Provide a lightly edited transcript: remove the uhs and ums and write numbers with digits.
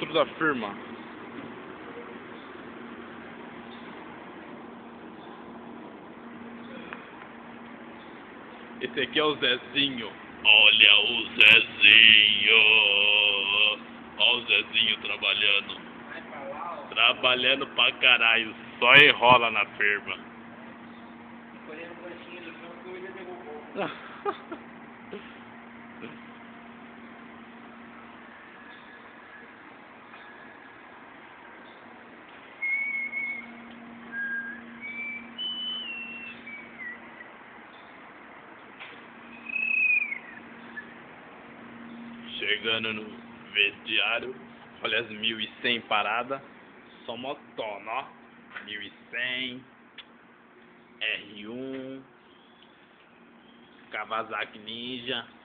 quilômetros da firma. Esse aqui é o Zezinho. Olha o Zezinho. Olha o Zezinho trabalhando. Trabalhando pra caralho. Só enrola na firma. Chegando no vestiário, olha as 1100 paradas, só motona, ó, 1100, R1, Kawasaki Ninja.